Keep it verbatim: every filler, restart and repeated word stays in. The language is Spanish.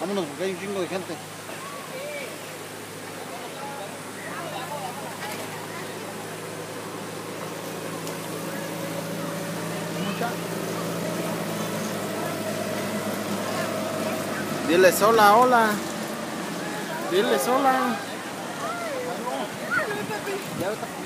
Vámonos porque hay un chingo de gente. Dile sola, hola. Dile sola. Ya